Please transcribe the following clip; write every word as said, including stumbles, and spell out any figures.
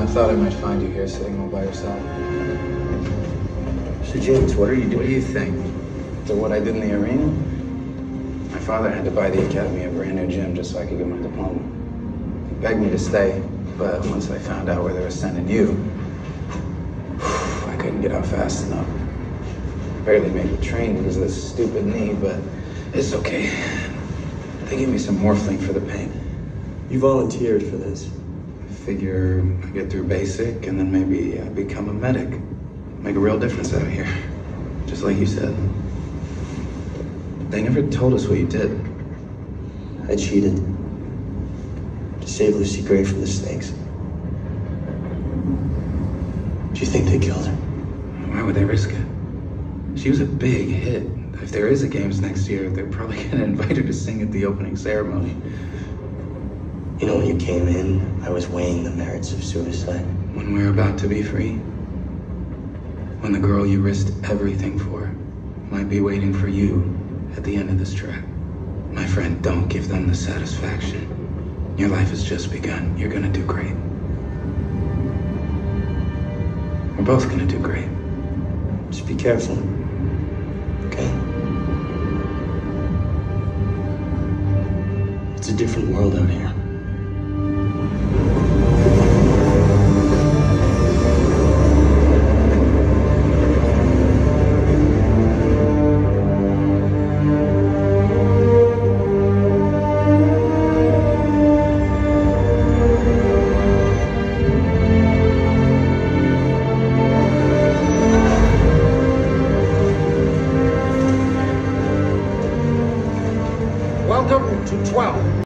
I thought I might find you here sitting all by yourself. So James, what are you doing? What do you think? To what I did in the arena? My father had to buy the academy a brand new gym just so I could get my diploma. He begged me to stay, but once I found out where they were sending you, I couldn't get out fast enough. Barely made the train because of this stupid knee, but it's okay. They gave me some morphine for the pain. You volunteered for this. I figure I get through basic and then maybe I become a medic. Make a real difference out here. Just like you said. They never told us what you did. I cheated to save Lucy Gray from the snakes. Do you think they killed her? Why would they risk it? She was a big hit. If there is a games next year, they're probably gonna invite her to sing at the opening ceremony. You know, when you came in, I was weighing the merits of suicide. When we're about to be free. When the girl you risked everything for might be waiting for you at the end of this track. My friend, don't give them the satisfaction. Your life has just begun. You're gonna do great. We're both gonna do great. Just be careful, okay? It's a different world out here.